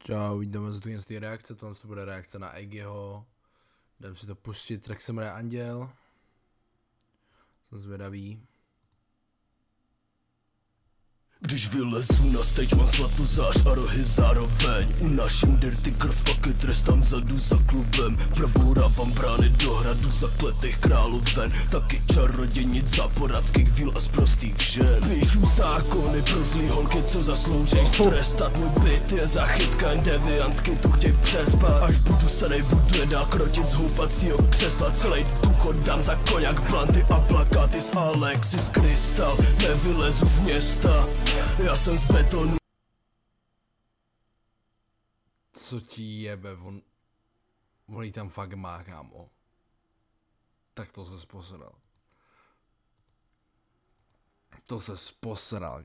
Čau, jdeme z té reakce, tohle to bude reakce na Eggyho. Jdem si to pustit, track se jmenuje Anděl. Jsem zvědavý. Když vylezu na stage, mám svatozář a rohy zároveň. Unáším dirty girls, pak je trestám vzadu za klubem. Probourávám brány do hradu zakletých královen. Taky čarodějnic záporáckých víl a z prostých žen. Píšu zákony pro zlý holky, co zasloužej strestat. Můj byt je zachytka, jen deviantky tu chtěj přespat. Až budu starý, budu je dál krotit z houpacího křesla. Celý důchod dám za koněk, blanty a plakáty z Alexis Krystal. Nevylezu z města, já jsem z betonu. Co ti jebe, on jí tam fakt má, kámo. Tak to se posral. To se posral.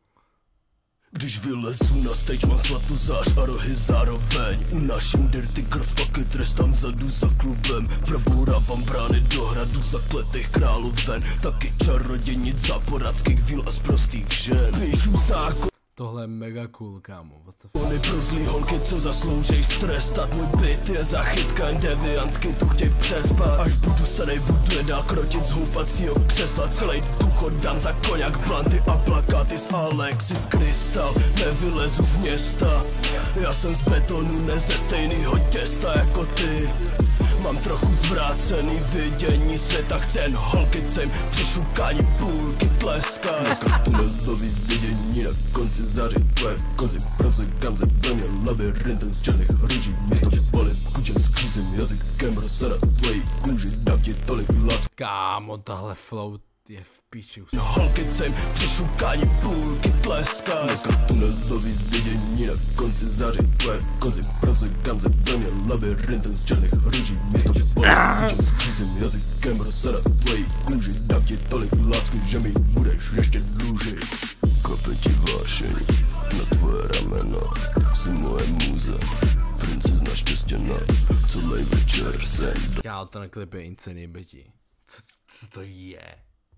Když vylezu na stage, mám svatozář a rohy zároveň. Unáším dirty girls, pak je trestám vzadu za klubem. Probourávám brány do hradu zakletých královen. Taky čarodějnic záporáckých víl a z prostých žen. Píšu zákon. Tohle je mega cool, kámo. Ony pro zlý holky, co zasloužej strestat. Můj byt je zachytka, jen deviantky tu chtěj přespat. Až budu starý, budu je dál krotit z houpacího křesla. Celý důchod dám za koněk, blanty a plakáty z Alexis Krystal. Nevylezu z města, já jsem z betonu, ne ze stejnýho těsta jako ty. Mám trochu zvrácený vidění světa, chci jen holky, co jim přišukání půlky tleská. Dneska tunelový vidění, na konci září tvoje kozy. Prozekám ze brně labirintem z černých růží. Místo bolet, kuče s křízem jazykem rozsada tvojí kůži. Dám ti tolik lác. Kámo, tahle flow je v píči. Holky, co jim přišukání půlky tleská. Dneska tunelový vidění, na konci září tvoje kozy. Prozekám ze brně labirintem z černých růží. Místo bolet, kuče s křízem jazykem rozsada tvojí kůži. Dám ti tolik lásky, že mi budeš ještě dlužit. Kope ti vášeň na tvoje rameno. Jsi moje muze, princezna štěstěna. Celý večer jsem Kámo, ten klip je insane, beti. Co to je?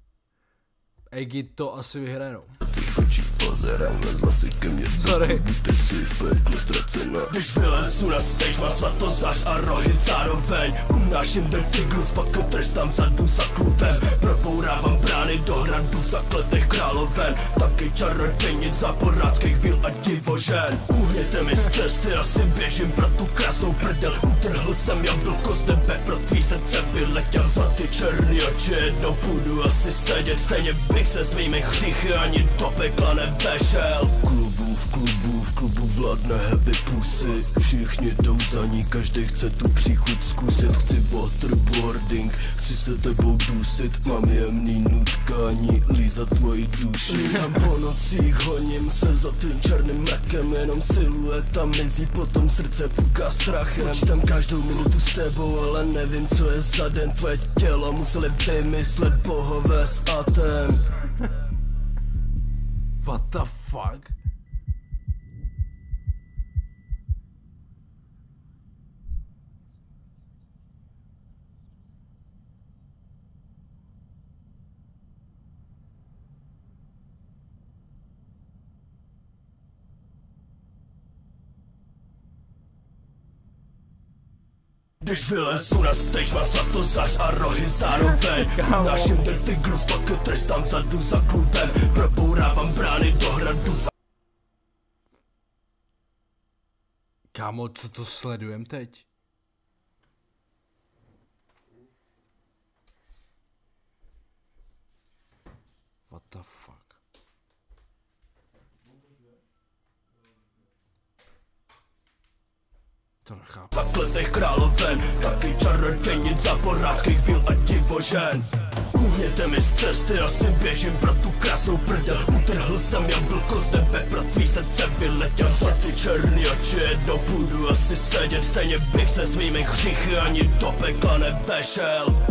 Eggy to asi vyhraje, no. očí pozerám, vezla si ke mně. Sorry. Teď si v pekle ztracena. Když vylezu na stage, mám svatozář a rohy zároveň. Unáším dirty girls, pak trestám vzadu za klubem. Probourávám brány do hradu zakletých královen. Taky čarodějnic záporáckých víl a divožen. Uhněte mi z cesty, asi běžím pro tu krásnou prdel. Utrhl jsem jablko z nebe, pro tvý srdce vyletěl. Za ty černý oči jednou půjdu asi sedět. Stejně bych se svými hříchy ani do pekla nevešel. V klubu vládne heavy pusy. Všichni jdou za ní, každý chce tu příchuť zkusit. Chci waterboarding, chci se tebou dusit. Mám jemný nutkání, lízat tvoji duši. Tam po nocích honím se za tím černým mrakem. Jenom silueta mizí, potom srdce puká strachem. Počítám každou minutu s tebou, ale nevím, co je za den. Tvoje tělo museli vymyslet bohové s atem. What the fuck? Když vylezu na stage, mám svatozář a rohy zároveň. Unáším dirty girls, pak trestám vzadu za klubem. Probourávám brány do hradu za... Kámo, co to sledujem teď? What the fuck? To nechápu. Zakletých královen, taky čarodějnic záporáckých víl a divožen. Uhněte mi z cesty, asi běžím pro tu krásnou prdel. Utrhl jsem jablko z nebe, pro tvý srdce vyletěl. Za ty černý oči jednou půjdu asi sedět. Stejně bych se svými hříchy ani do pekla nevešel.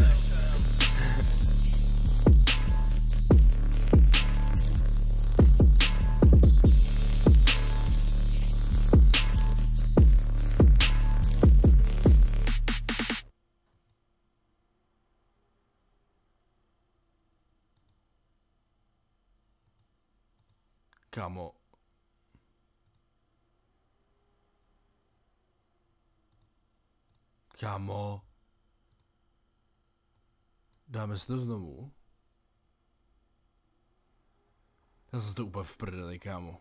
Kámo. Kámo. Dáme si to znovu. Já jsem to úplně v prdeli, kámo.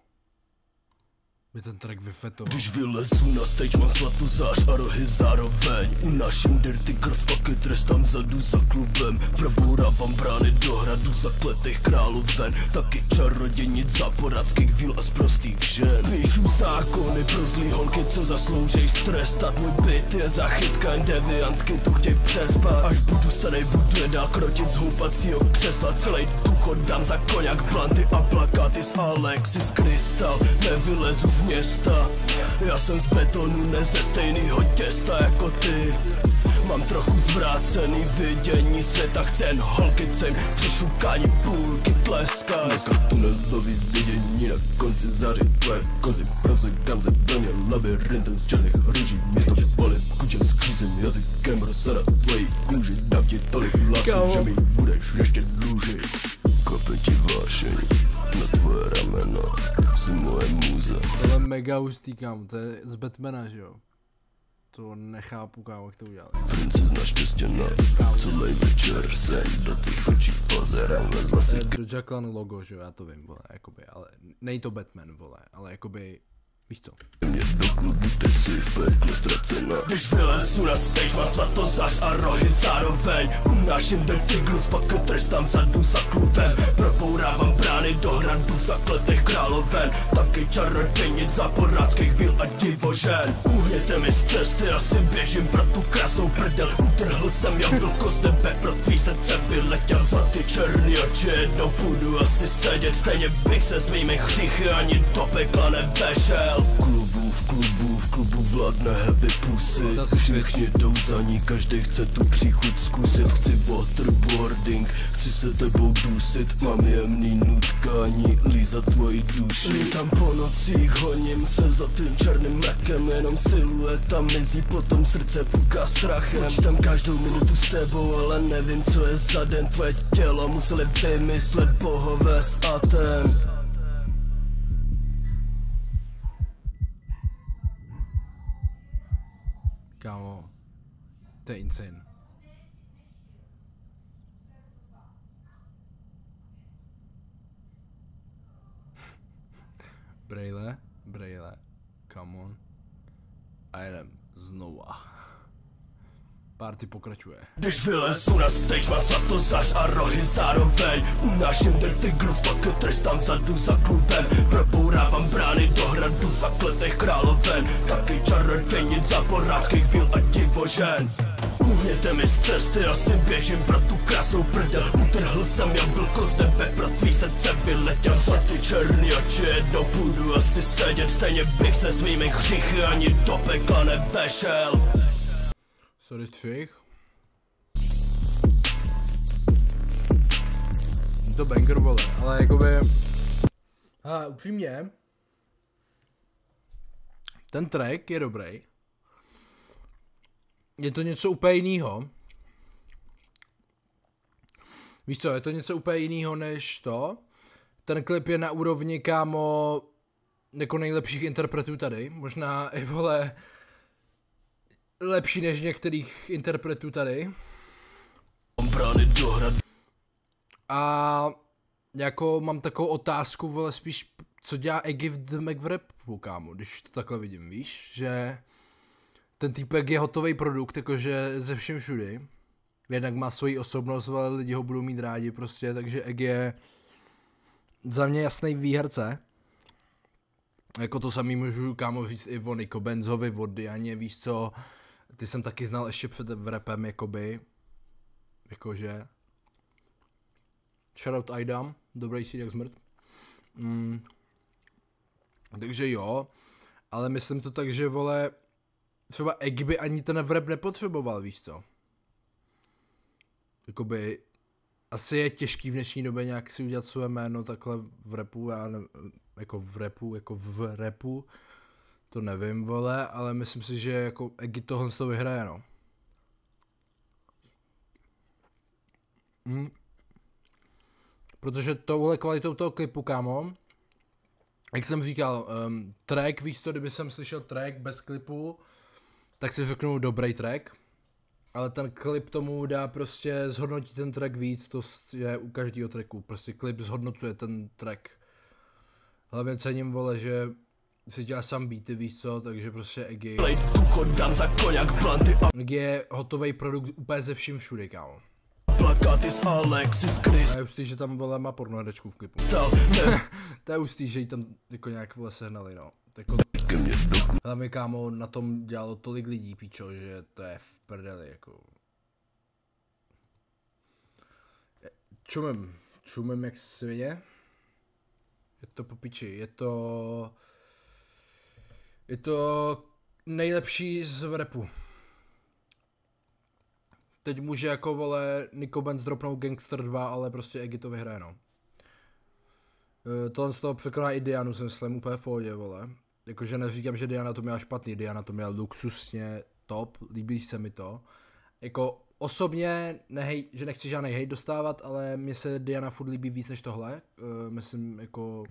By ten track vyfetoval. Když vylezu na stage, mám svatozář a rohy zároveň. Unáším dirty cross, pak je trestám vzadu za klubem. Probourávám brány do hradu zakletých královen. Taky čarodějnic, záporáckých víl a z prostých žen. Píšu zákony pro zlý holky, co zasloužej strestat. Můj byt je zachytka, jen deviantky tu chtěj přespat. Až budu starej, budu je dál krotit z houpacího křesla. Celej duch dám za koněk, planty a plakáty z Alexis Krystal. Nevylezu z města, já jsem z betonu, ne ze stejnýho těsta jako ty. Mám trochu zvrácený vidění světa, chci jen holky cejm, přišukání půlky tleskaj. Dneska tu nebaví vidění, na konci září tvoje kozy. Prozekám se do ně labirintem z černých růží. Město bolet, kuče s křízem jazykem rozsada tvojí kůži. Dám ti tolik lásky, že mi budeš ještě dlužit. Kope ti vášeň na tvoje rameno, jsi moje muze. Tohle je mega hustý, kámo, to je z Batmana, že jo? To nechápu, kámo, jak to udělali. Princezna štěstěna, celý večer se do těch očí pozerám, vezla si Doja Clan logo, že jo, já to vím, vole, jakoby, ale nej to Batman, vole, ale jakoby, víš co? mě do klubu, teď si v pekle ztracena. Když vylezu na stage, mám svatozář a rohy zároveň. Unáším dirty gruz, pak je trestám vzadu za klubem. Probourávám brány do hradu zakletých královen. Taky čarodějnic, záporáckých víl a divožen. Uhněte mi z cesty, asi běžím pro tu krásnou prdel. Utrhl jsem jablko z nebe, pro tvý srdce vyletěl. Za ty černý oči jednou půjdu asi sedět. Stejně bych se svými hříchy ani do pekla nevešel. V klubu vládne heavy pusy. Všichni jdou za ní, každý chce tu příchuť zkusit. Chci waterboarding, chci se tebou dusit. Mám jemný nutkání, lízat tvoji duši. Lítám po nocích, honím se za tím černým mrakem. Jenom silueta mizí, potom srdce puká strachem. Počítám každou minutu s tebou, ale nevím, co je za den. Tvoje tělo museli vymyslet bohové s Aten. Kámo, to je insane. Brejle, come on. A jdem znova. Party pokračuje. Když vylezu na stage, mám svatozář a rohy zároveň. Unáším dirty gruz, pak je trestám vzadu za klubem. Probourávám brány do hradu zakletých královen. Taky čarodějnic, záporáckých víl a divožen. Uhněte mi z cesty, asi běžím pro tu krásnou prdel. Utrhl jsem jablko z nebe, pro tvý srdce vyletěl. Za ty černý oči jednou půjdu asi sedět. Stejně bych se svými hříchy ani do pekla nevešel. Sorry, střih. To banger, vole, ale jakoby... upřímně... Ten track je dobrý. Je to něco úplně jinýho. Víš co, je to něco úplně jinýho než to. Ten klip je na úrovni, kámo, jako nejlepších interpretů tady. Možná i, vole, lepší než některých interpretů tady. A jako mám takovou otázku, vole, spíš, co dělá Eggy v rapu, kámo, když to takhle vidím, víš, že ten týpek je hotový produkt, jakože ze všem všudy. Jednak má svoji osobnost, ale lidi ho budou mít rádi prostě, takže Eggy je za mě jasný výherce. Jako to samý můžu, kámo, říct i o Niko Benzovi, o Dianě, víš co, ty jsem taky znal ještě před rapem, jakoby, jakože. Shoutout Aidam, dobrý si jak zmrt. Takže jo, ale myslím to tak, že, vole, třeba Eggy by ani ten rap nepotřeboval, víš co. Jakoby, asi je těžký v dnešní době nějak si udělat své jméno takhle v rapu, já ne, jako v rapu, to nevím, vole, ale myslím si, že jako Eggy tohle z toho vyhraje, no. Protože touhle kvalitou toho klipu, kámo, jak jsem říkal, track, víš co, kdyby jsem slyšel track bez klipu, tak si řeknu dobrý track, Ale ten klip tomu dá prostě zhodnotit ten track víc, to je u každého tracku, prostě klip zhodnocuje ten track. Hlavně cením, vole, že si dělá sám beaty, víš co, takže prostě Eggy je hotový produkt úplně ze vším všude, kámo. Plakáty s Alexis Chris. A je hustý, že tam, vole, má pornoherečku v klipu. To je hustý, že jí tam jako nějak, vole, sehnali, no. Tako... Hlavně, kámo, na tom dělalo tolik lidí, píčo, že to je v prdeli, jako. Čumem jak svině. Je to po piči, je to nejlepší z rapu. Teď může jako, vole, Nico Benz dropnout Gangster 2, ale prostě Eggy to vyhraje, no. Tohle z toho překoná i Dianu, jsem myslím, úplně v pohodě, vole. Jakože neříkám, že Diana to měla špatný, Diana to měla luxusně top, líbí se mi to. Jako osobně, že nechci žádný hate dostávat, ale mně se Diana furt líbí víc než tohle. Myslím, jako...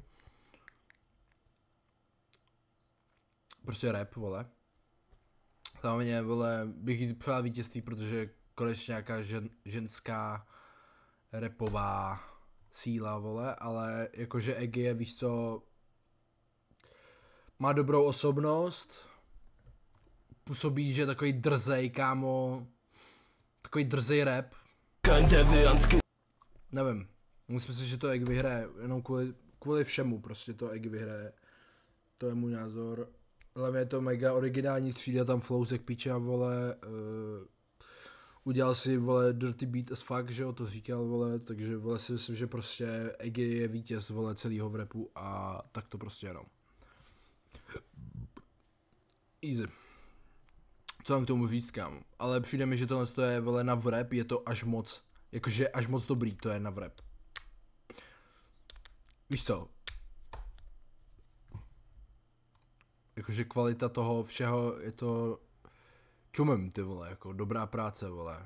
Prostě rap, vole. Hlavně, vole, bych jí přál vítězství, protože konečně nějaká ženská rapová síla, vole, ale jakože Eggy je, víš co, má dobrou osobnost, působí, že je takový drzej, kámo, takový drzej rap. Nevím, myslím si, že to Eggy vyhraje, jenom kvůli všemu, prostě to Eggy vyhraje, to je můj názor. Hlavně je to mega originální třída, tam flows jak piča, vole, udělal si, vole, dirty beat as fuck, že jo, to říkal, vole, takže, vole, si myslím, že prostě Eggy je vítěz, vole, celýho v rapu a tak to prostě jenom. Easy. Co mám k tomu říct, kámo, ale přijde mi, že tohle je, vole, na rap, je to až moc, jakože až moc dobrý, to je na rap. Víš co? Jakože kvalita toho všeho je to čumem, ty vole, jako dobrá práce, vole.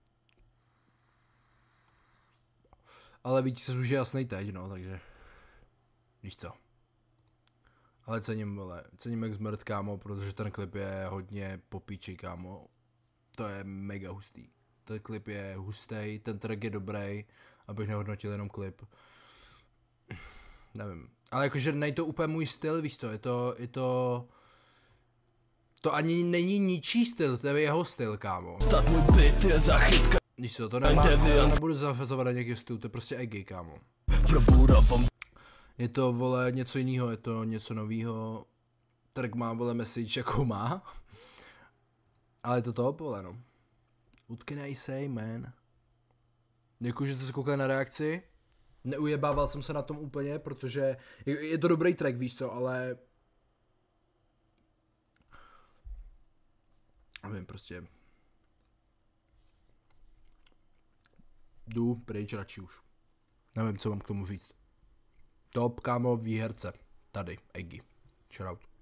Ale víc už je jasnej teď, no, takže víš co. Ale cením, vole, cením jak zmrt, kámo, protože ten klip je hodně po píči, kámo. To je mega hustý. Ten klip je hustý, ten track je dobrý, abych nehodnotil jenom klip. Nevím. Ale jakože nej to úplně můj styl, víš co, to ani není ničí styl, to je jeho styl, kámo. Víš co, to nemá, já nebudu zafazovat na nějaký styl, to je prostě Eggy, kámo. Je to, vole, něco jiného, je to něco novýho. Track má, vole, message, jakou má. Ale je to top, vole, no. What can I say, man? Děkuji, že jste se koukali na reakci. Neujebával jsem se na tom úplně, protože je to dobrý track, víš co, ale... Nevím, prostě... Jdu pryč radši už. Nevím, co mám k tomu říct. Top, kámo, výherce. Tady, Eggy. Shoutout.